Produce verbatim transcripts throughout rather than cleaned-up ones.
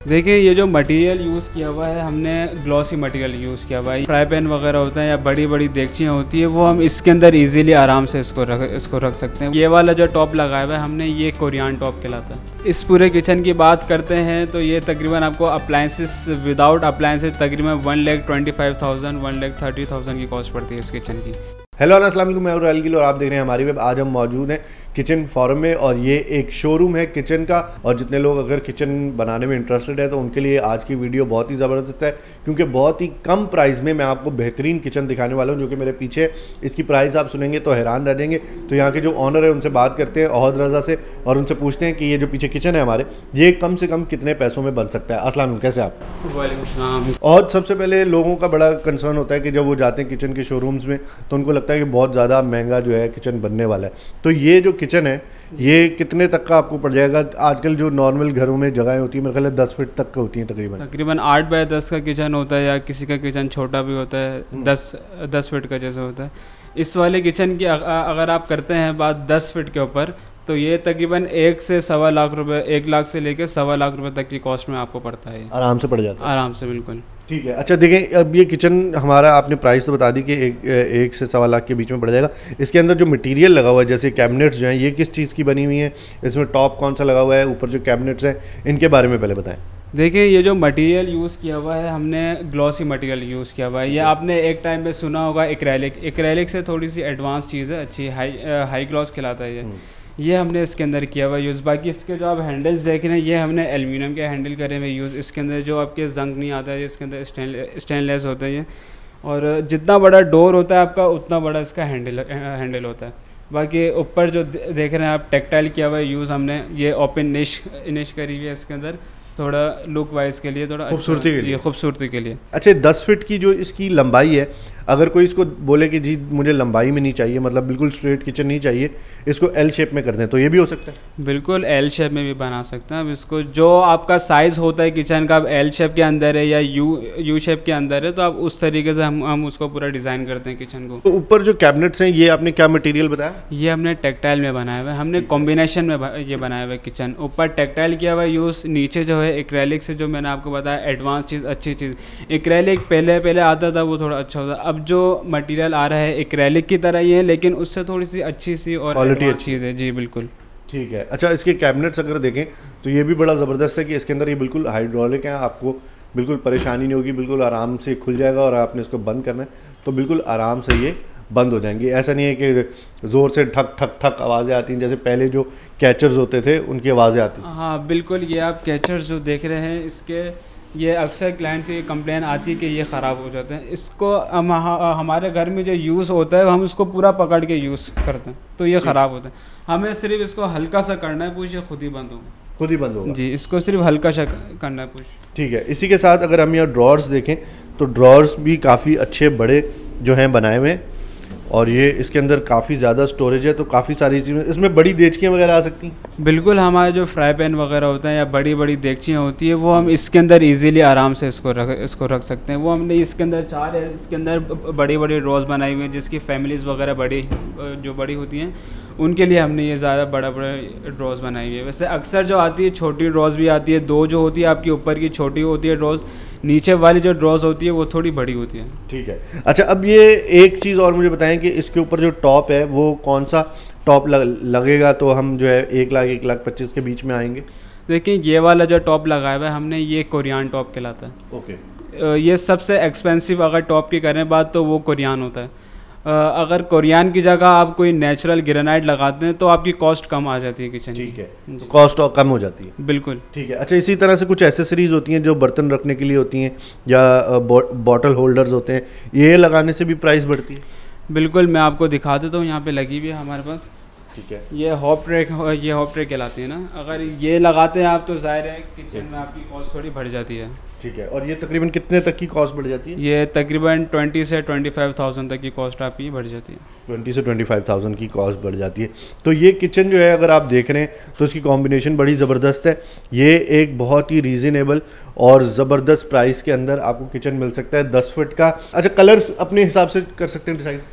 देखिए ये जो मटेरियल यूज़ किया हुआ है हमने ग्लॉसी मटेरियल यूज़ किया हुआ है। फ्राई पैन वगैरह होता है या बड़ी बड़ी देगचियाँ होती है वो हम इसके अंदर इजीली आराम से इसको रख इसको रख सकते हैं। ये वाला जो टॉप लगाया हुआ है हमने ये कोरियन टॉप कहलाता है। इस पूरे किचन की बात करते हैं तो ये तकरीबन आपको अप्लाइंसेस विदाउट अप्लाइंसेस तकरीबन one lakh twenty five thousand one lakh thirty thousand की कॉस्ट पड़ती है इस किचन की। हेलो अस्सलाम वालेकुम, मैं रायल गिल और आप देख रहे हैं हमारी वेब। आज हम मौजूद हैं किचन फोरम में और ये एक शोरूम है किचन का। और जितने लोग अगर किचन बनाने में इंटरेस्टेड है तो उनके लिए आज की वीडियो बहुत ही ज़बरदस्त है, क्योंकि बहुत ही कम प्राइस में मैं आपको बेहतरीन किचन दिखाने वाला हूँ जो कि मेरे पीछे है। इसकी प्राइस आप सुनेंगे तो हैरान रह जाएंगे। तो यहाँ के जो ऑनर है उनसे बात करते हैं ओहद रज़ा से और उनसे पूछते हैं कि ये जो पीछे किचन है हमारे, ये कम से कम कितने पैसों में बन सकता है। अस्सलाम वालेकुम, कैसे आप? वालेकुम। और सबसे पहले लोगों का बड़ा कंसर्न होता है कि जब वो जाते हैं किचन के शोरूम्स में तो उनको लगता है कि बहुत ज़्यादा महंगा जो है किचन बनने वाला है। तो ये जो किचन है ये कितने तक का आपको पड़ जाएगा? आजकल जो नॉर्मल घरों में जगहें होती है मेरे ख्याल है दस फीट तक का होती हैं तकरीबन तकरीबन आठ बाय दस का किचन होता है या किसी का किचन छोटा भी होता है दस दस फीट का जैसे होता है। इस वाले किचन की अगर आप करते हैं बात दस फीट के ऊपर तो ये तकरीबन एक से सवा लाख रुपए एक लाख से लेकर सवा लाख रुपए तक की कॉस्ट में आपको पड़ता है। आराम से पड़ जाता है? आराम से, बिल्कुल। ठीक है। अच्छा देखें, अब ये किचन हमारा आपने प्राइस तो बता दी कि एक, एक से सवा लाख के बीच में पड़ जाएगा। इसके अंदर जो मटेरियल लगा हुआ है जैसे कैबिनेट्स जो हैं ये किस चीज़ की बनी हुई है? इसमें टॉप कौन सा लगा हुआ है? ऊपर जो कैबिनेट्स हैं इनके बारे में पहले बताएं। देखिए ये जो मटेरियल यूज़ किया हुआ है हमने ग्लॉसी मटेरियल यूज़ किया हुआ है। ये आपने एक टाइम पे सुना होगा एक्रेलिक। एक्रेलिक से थोड़ी सी एडवांस चीज़ है, अच्छी हाई हाई ग्लॉस कहलाता है ये। ये हमने इसके अंदर किया हुआ यूज़। बाकी इसके जो आप हैंडल्स देख रहे हैं ये हमने एल्यूमिनियम के हैंडल करे हुए यूज़। इसके अंदर जो आपके जंग नहीं आता है, इसके अंदर स्टेन स्टेनलेस होता है ये। और जितना बड़ा डोर होता है आपका उतना बड़ा इसका हैंडल हैंडल होता है। बाकी ऊपर जो देख रहे हैं आप टेक्टाइल किया हुआ है यूज़ हमने। ये ओपन निश निश करी हुई है इसके अंदर, थोड़ा लुक वाइज के लिए, थोड़ा खूबसूरती के लिए खूबसूरती के लिए। अच्छा, दस फीट की जो इसकी लंबाई है, अगर कोई इसको बोले कि जी मुझे लंबाई में नहीं चाहिए, मतलब बिल्कुल स्ट्रेट किचन नहीं चाहिए, इसको एल शेप में कर दें तो ये भी हो सकता है? बिल्कुल एल शेप में भी बना सकते हैं। अब इसको जो आपका साइज़ होता है किचन का, अब एल शेप के अंदर है या यू यू शेप के अंदर है तो आप उस तरीके से हम हम उसको पूरा डिज़ाइन करते हैं किचन को। तो ऊपर जो कैबिनेट्स हैं ये आपने क्या मटेरियल बताया? ये हमने टेक्टाइल में बनाया हुआ है। हमने कॉम्बिनेशन में ये बनाया हुआ है किचन। ऊपर टेक्टाइल किया हुआ है यूज़, नीचे जो है एक्रेलिक से, जो मैंने आपको बताया एडवांस चीज़, अच्छी चीज़। एक्रेलिक पहले पहले आता था वो थोड़ा अच्छा होता, अब जो मटेरियल आ रहा है एक्रेलिक की तरह ही है लेकिन उससे थोड़ी सी अच्छी सी और एडवांस चीज़ है। जी बिल्कुल, ठीक है। अच्छा, इसके कैबिनेट्स अगर देखें तो ये भी बड़ा ज़बरदस्त है कि इसके अंदर ये बिल्कुल हाइड्रोलिक है, आपको बिल्कुल परेशानी नहीं होगी, बिल्कुल आराम से खुल जाएगा और आपने इसको बंद करना है तो बिल्कुल आराम से ये बंद हो जाएंगे। ऐसा नहीं है कि ज़ोर से ठक ठक ठक आवाज़ें आती हैं जैसे पहले जो कैचर्स होते थे उनकी आवाज़ें आती हैं। हाँ बिल्कुल, ये आप कैचर्स जो देख रहे हैं इसके, ये अक्सर क्लाइंट से ये कंप्लेन आती है कि ये ख़राब हो जाते हैं। इसको हम हमारे घर में जो यूज़ होता है हम इसको पूरा पकड़ के यूज़ करते हैं तो ये ख़राब होता है। हमें सिर्फ इसको हल्का सा करना है पुश, ये खुद ही बंद होगा। खुद ही बंद होगा? जी, इसको सिर्फ हल्का सा करना है पुश। ठीक है। इसी के साथ अगर हम यहाँ ड्रॉर्स देखें तो ड्रॉर्स भी काफ़ी अच्छे बड़े जो हैं बनाए हुए हैं और ये इसके अंदर काफ़ी ज़्यादा स्टोरेज है तो काफ़ी सारी चीज़ें इसमें बड़ी देगचियाँ वगैरह आ सकती हैं? बिल्कुल, हमारे जो फ्राई पैन वगैरह होता है या बड़ी बड़ी देगचियाँ होती है वो हम इसके अंदर इजीली आराम से इसको रख इसको रख सकते हैं। वो हमने इसके अंदर चार है, इसके अंदर बड़ी बड़ी ड्रॉज बनाई हुई हैं जिसकी फैमिलीज़ वगैरह बड़ी जो बड़ी होती हैं उनके लिए हमने ये ज़्यादा बड़ा बड़ा ड्रॉज बनाई हुई है। वैसे अक्सर जो आती है छोटी ड्रॉज भी आती है, दो जो होती है आपकी ऊपर की छोटी होती है ड्रॉज, नीचे वाली जो ड्रॉज होती है वो थोड़ी बड़ी होती है। ठीक है। अच्छा, अब ये एक चीज़ और मुझे बताएं कि इसके ऊपर जो टॉप है वो कौन सा टॉप लग, लगेगा तो हम जो है एक लाख एक लाख पच्चीस के बीच में आएंगे? देखिए ये वाला जो टॉप लगाया हुआ है हमने ये कोरियन टॉप कहलाता है। ओके। ये सबसे एक्सपेंसिव अगर टॉप की करें बात तो वो कोरियन होता है। अगर कोरियन की जगह आप कोई नेचुरल ग्रेनाइट लगाते हैं तो आपकी कॉस्ट कम आ जाती है किचन की। ठीक है, तो कॉस्ट और कम हो जाती है। बिल्कुल, ठीक है। अच्छा, इसी तरह से कुछ एसेसरीज होती हैं जो बर्तन रखने के लिए होती हैं या बॉटल होल्डर्स होते हैं, ये लगाने से भी प्राइस बढ़ती है? बिल्कुल, मैं आपको दिखा देता हूँ, यहाँ पे लगी हुई है हमारे पास। ठीक है। ये हॉप ट्रे ये हॉप ट्रे कहलाती है ना, अगर ये लगाते हैं आप तो जाहिर है किचन में आपकी कॉस्ट थोड़ी बढ़ जाती है। ठीक है। और ये तकरीबन कितने तक की कॉस्ट बढ़ जाती है? ये तकरीबन ट्वेंटी से ट्वेंटी फाइव थाउजेंड तक की कॉस्ट आपकी बढ़ जाती है। ट्वेंटी से ट्वेंटी फाइव थाउजेंड की कॉस्ट बढ़ जाती है। तो ये किचन जो है अगर आप देख रहे हैं तो इसकी कॉम्बिनेशन बड़ी ज़बरदस्त है। ये एक बहुत ही रीज़नेबल और ज़बरदस्त प्राइस के अंदर आपको किचन मिल सकता है दस फुट का। अच्छा, कलर्स अपने हिसाब से कर सकते हैं डिसाइड?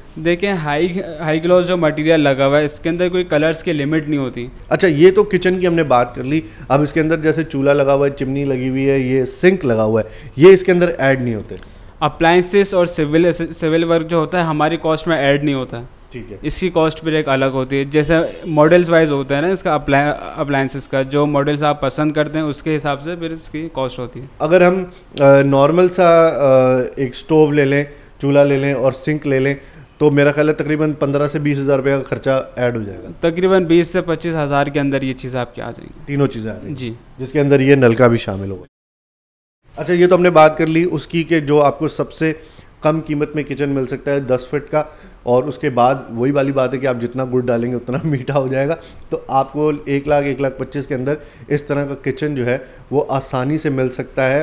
देखें हाई हाई ग्लॉस जो मटेरियल लगा हुआ है इसके अंदर कोई कलर्स की लिमिट नहीं होती। अच्छा, ये तो किचन की हमने बात कर ली। अब इसके अंदर जैसे चूल्हा लगा हुआ है, चिमनी लगी हुई है, ये सिंक लगा हुआ है, ये इसके अंदर ऐड नहीं होते। अप्लायंसेस और सिविल सिविल वर्क जो होता है हमारी कॉस्ट में ऐड नहीं होता। ठीक है, इसकी कॉस्ट फिर एक अलग होती है। जैसे मॉडल्स वाइज होता है ना इसका अप्लायंसेस का, जो मॉडल्स आप पसंद करते हैं उसके हिसाब से फिर इसकी कॉस्ट होती है। अगर हम नॉर्मल सा आ, एक स्टोव ले लें, चूल्हा ले लें और सिंक ले लें तो मेरा ख्याल है तकरीबन पंद्रह से बीस हज़ार रुपये का खर्चा ऐड हो जाएगा। तकरीबन बीस से पच्चीस हज़ार के अंदर ये चीज़ आपकी आ जाएगी। तीनों चीज़ें आ जाएंगी जी, जिसके अंदर ये नलका भी शामिल होगा। अच्छा, ये तो हमने बात कर ली उसकी कि जो आपको सबसे कम कीमत में किचन मिल सकता है दस फीट का, और उसके बाद वही वाली बात है कि आप जितना गुड़ डालेंगे उतना मीठा हो जाएगा। तो आपको एक लाख एक लाख पच्चीस के अंदर इस तरह का किचन जो है वो आसानी से मिल सकता है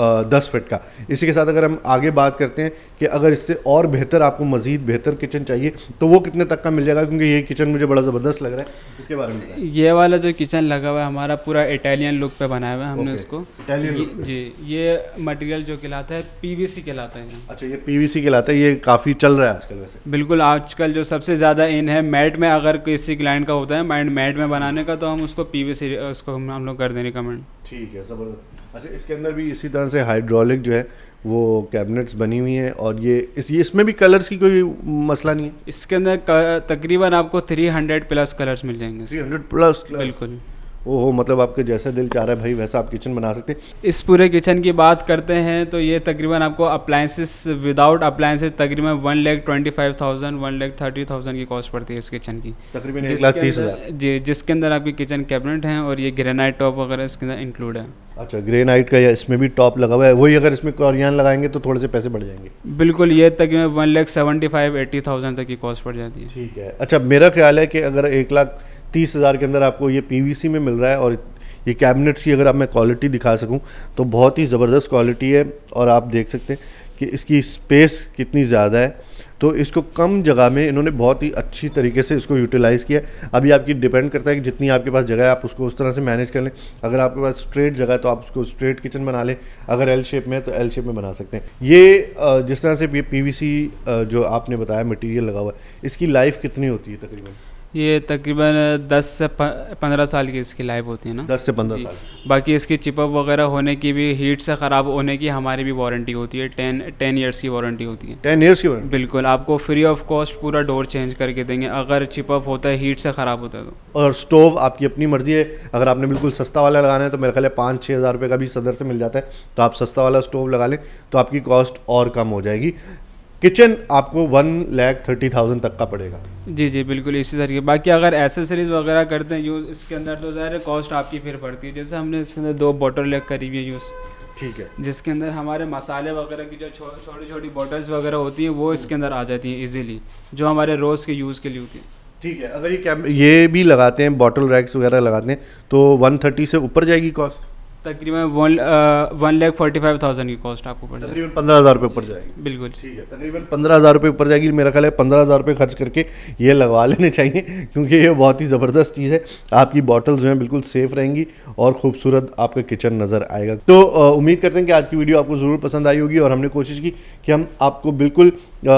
दस फीट का। इसी के साथ अगर हम आगे बात करते हैं कि अगर इससे और बेहतर आपको मज़ीद बेहतर किचन चाहिए तो वो कितने तक का मिल जाएगा, क्योंकि ये किचन मुझे बड़ा ज़बरदस्त लग रहा है, इसके बारे में बताएं। ये वाला जो किचन लगा हुआ है हमारा पूरा इटालियन लुक पे बनाया हुआ है हमने इसको। इटालियन लुक पे। जी, ये मटेरियल जो कहलाता है पीवीसी कहलाता है। अच्छा, ये पीवीसी कहलाता है, ये काफ़ी चल रहा है आजकल वैसे। बिल्कुल, आजकल जो सबसे ज़्यादा इन है मैट में, अगर किसी क्लाइंट का होता है माइंड मैट में बनाने का तो हम उसको पीवीसी उसको हम हम लोग कर दें रिकमेंड। ठीक है, ज़बरदस्त। अच्छा, इसके अंदर भी इसी तरह से हाइड्रोलिक जो है वो कैबिनेट्स बनी हुई हैं, और ये इस ये इसमें भी कलर्स की कोई मसला नहीं है। इसके अंदर तकरीबन आपको तीन सौ प्लस कलर्स मिल जाएंगे। तीन सौ प्लस? बिल्कुल। ओहो, मतलब आपके जैसा दिल चाह रहा है भाई वैसा आप किचन बना सकते हैं। इस पूरे किचन की बात करते हैं तो ये तकरीबन आपको अप्लायंसेस विदाउट अप्लायंसेस तकरीबन one lakh twenty five thousand one lakh thirty thousand की कॉस्ट पड़ती है इस किचन की, तकरीबन एक लाख तीस हज़ार। जी, जिसके अंदर आपकी किचन कैबिनेट हैं और ये ग्रेनाइट टॉप वगैरह इसके अंदर इंक्लूड है। अच्छा, ग्रेनाइट का या इसमें भी टॉप लगा हुआ है, वही अगर इसमें कोरियन लगाएंगे तो थोड़े से पैसे बढ़ जाएंगे। बिल्कुल, ये तकरीबन one lakh seventy five eighty thousand तक की कॉस्ट पड़ जाती है। ठीक है। अच्छा, मेरा ख्याल है कि अगर एक लाख तीस हज़ार के अंदर आपको ये पीवीसी में मिल रहा है, और ये कैबिनेट्स की अगर आप मैं क्वालिटी दिखा सकूं तो बहुत ही ज़बरदस्त क्वालिटी है, और आप देख सकते हैं कि इसकी स्पेस कितनी ज़्यादा है। तो इसको कम जगह में इन्होंने बहुत ही अच्छी तरीके से इसको यूटिलाइज़ किया। अभी आपकी डिपेंड करता है कि जितनी आपके पास जगह है आप उसको उस तरह से मैनेज कर लें। अगर आपके पास स्ट्रेट जगह है तो आप उसको स्ट्रेट किचन बना लें, अगर एल शेप में है तो एल शेप में बना सकते हैं। ये जिस तरह से पीवीसी जो आपने बताया मटेरियल लगा हुआ है, इसकी लाइफ कितनी होती है तकरीबन? ये तकरीबन दस से पंद्रह साल की इसकी लाइफ होती है ना। दस से पंद्रह साल। बाकी इसकी चिपअप वगैरह होने की भी, हीट से ख़राब होने की हमारी भी वारंटी होती है। टेन टेन ईयर्स की वारंटी होती है। टेन ईयर्स की वारंटी? बिल्कुल, आपको फ्री ऑफ कॉस्ट पूरा डोर चेंज करके देंगे अगर चिपअप होता है, हीट से ख़राब होता है तो। और स्टोव आपकी अपनी मर्जी है, अगर आपने बिल्कुल सस्ता वाला लगाना है तो मेरे ख्याल है पाँच छः हज़ार रुपये का भी सदर से मिल जाता है, तो आप सस्ता वाला स्टोव लगा लें तो आपकी कॉस्ट और कम हो जाएगी। किचन आपको वन लैख थर्टी थाउजेंड तक का पड़ेगा। जी जी बिल्कुल इसी तरीके। बाकी अगर एसेसरीज वगैरह करते हैं यूज़ इसके अंदर तो ज़ाहिर कॉस्ट आपकी फिर पड़ती है। जैसे हमने इसके अंदर दो बॉटल लेग करी हुई है यूज़, ठीक है, जिसके अंदर हमारे मसाले वगैरह की जो छो, छोटी छोटी बॉटल्स वगैरह होती हैं वो इसके अंदर आ जाती हैं इजीली, जो हमारे रोज़ के यूज़ के लिए होती है। ठीक है, अगर ये कैम ये भी लगाते हैं, बॉटल रैक्स वगैरह लगाते हैं तो वन थर्टी से ऊपर जाएगी कॉस्ट? तकरीबन one one lakh forty five thousand की कॉस्ट आपको पड़ जाएगी। तकरीबन पंद्रह हज़ार रुपये ऊपर जाएगी। बिल्कुल ठीक है, तकरीबन पंद्रह हज़ार रुपये ऊपर जाएगी। मेरा ख्याल है पंद्रह हज़ार रुपये खर्च करके ये लगवा लेने चाहिए, क्योंकि ये बहुत ही ज़बरदस्त चीज़ है। आपकी बॉटल्स जो हैं बिल्कुल सेफ़ रहेंगी और खूबसूरत आपका किचन नज़र आएगा। तो उम्मीद करते हैं कि आज की वीडियो आपको ज़रूर पसंद आई होगी, और हमने कोशिश की कि हम आपको बिल्कुल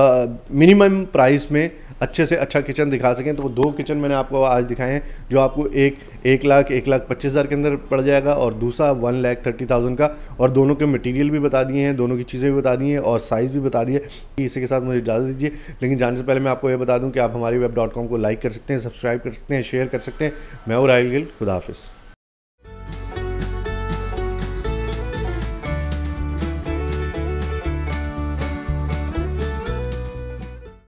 मिनिमम प्राइस में अच्छे से अच्छा किचन दिखा सकें। तो वो दो किचन मैंने आपको आज दिखाए हैं, जो आपको एक एक लाख एक लाख पच्चीस हज़ार के अंदर पड़ जाएगा, और दूसरा वन लाख थर्टी थाउजेंड का, और दोनों के मटेरियल भी बता दिए हैं, दोनों की चीज़ें भी बता दी हैं और साइज़ भी बता दिए। इसी के साथ मुझे इजाज़त दीजिए, लेकिन जाने से पहले मैं आपको ये बता दूं कि आप हमारी वेब डॉट कॉम को लाइक कर सकते हैं, सब्सक्राइब कर सकते हैं, शेयर कर सकते हैं। मैं हूं राहिल गिल, खुदा हाफिज़।